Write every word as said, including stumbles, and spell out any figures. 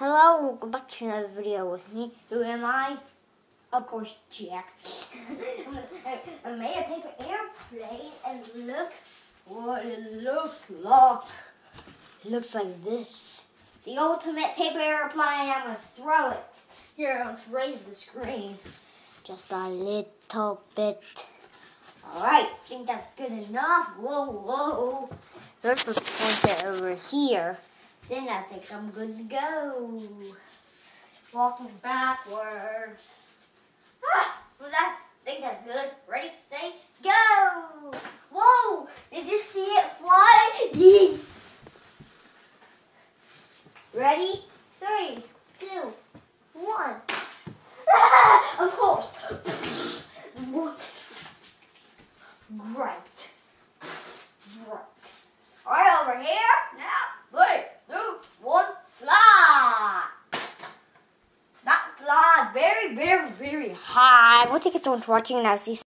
Hello, welcome back to another video with me. Who am I? Of course, Jack. I made a paper airplane and look what it looks like. It looks like this. The ultimate paper airplane. I'm going to throw it. Here, let's raise the screen. Just a little bit. Alright, I think that's good enough. Whoa, whoa. First, let's point it over here. Then I think I'm good to go. Walking backwards. Ah, well that, I think that's good. Ready, steady, go! Whoa! Did you see it fly? Ready? Three, two, one. Ah, of course. Great. Great. Alright, over here. Now, three, two, one, fly. Not fly, very, very, very high. Well, thank you so much for watching, and I'll see you soon.